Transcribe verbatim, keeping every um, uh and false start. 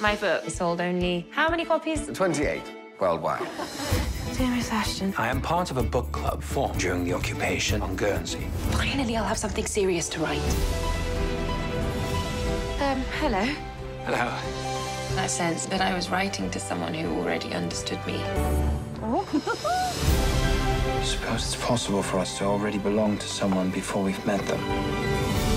My book sold only how many copies? twenty-eight worldwide. Dearest Ashton. I am part of a book club formed during the occupation on Guernsey. Finally, I'll have something serious to write. Um, hello. Hello. I sensed that I was writing to someone who already understood me. I suppose it's possible for us to already belong to someone before we've met them.